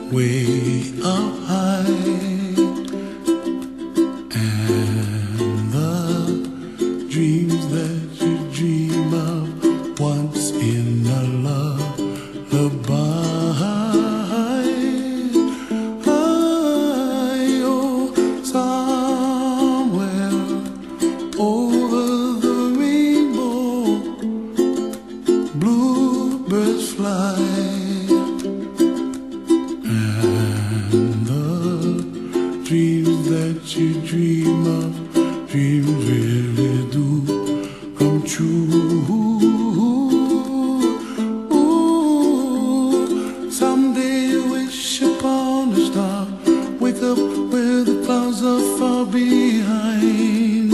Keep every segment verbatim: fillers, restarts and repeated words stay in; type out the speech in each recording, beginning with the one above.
way up high, and the dreams that you dream of once in a lullaby. Oh, somewhere over the rainbow, bluebirds fly. Dreams that you dream of, dreams really do come true. Ooh, someday wish upon a star, wake up where the clouds are far behind.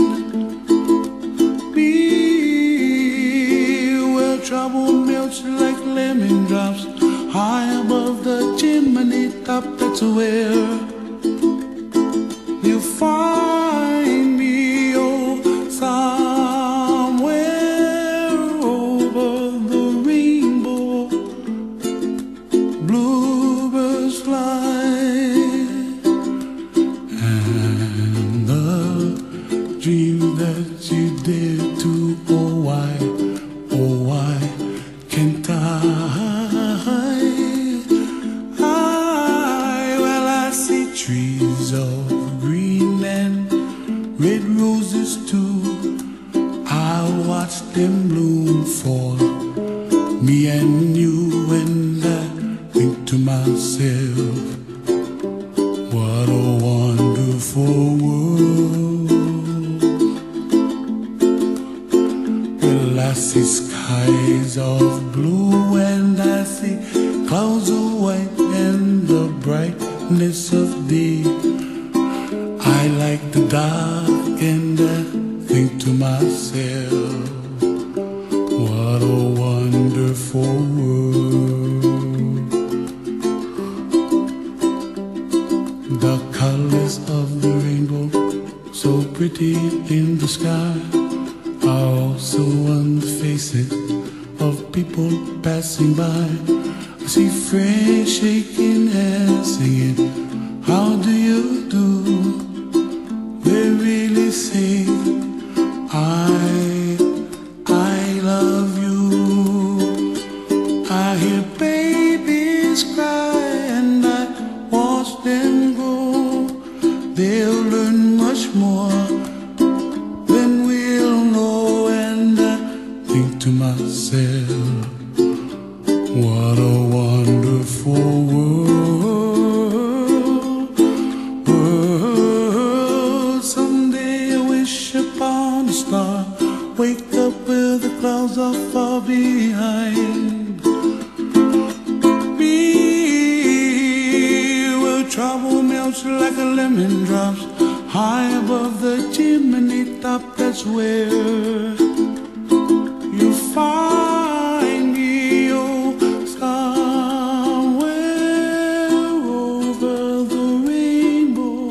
Be where trouble melts like lemon drops, high above the chimney top. That's where you find me, oh, somewhere over the rainbow, bluebirds fly, and the dream that you dare to, oh why, oh why can't I? I, well I see trees of green and red roses too. I watch them bloom for me and you, and I think to myself, what a wonderful world. Well, I see skies of blue and I see clouds of white and the brightness of day. I like the dark and I think to myself, what a wonderful world. The colors of the rainbow, so pretty in the sky, are also on the faces of people passing by. I see friends shaking hands singing, how do you do? They really say, I, I love you. I hear babies cry and I watch them grow. They'll learn much more than we'll know, and I think to myself, what a wonderful world. World. Someday I wish upon a star, wake up where the clouds are far behind. Be where trouble melts like a lemon drops, high above the chimney top. That's where you find me, oh, somewhere over the rainbow,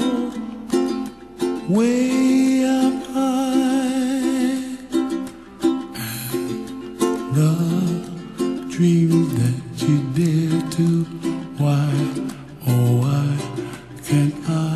way up high, and the dreams that you dare to, why, oh why can't I?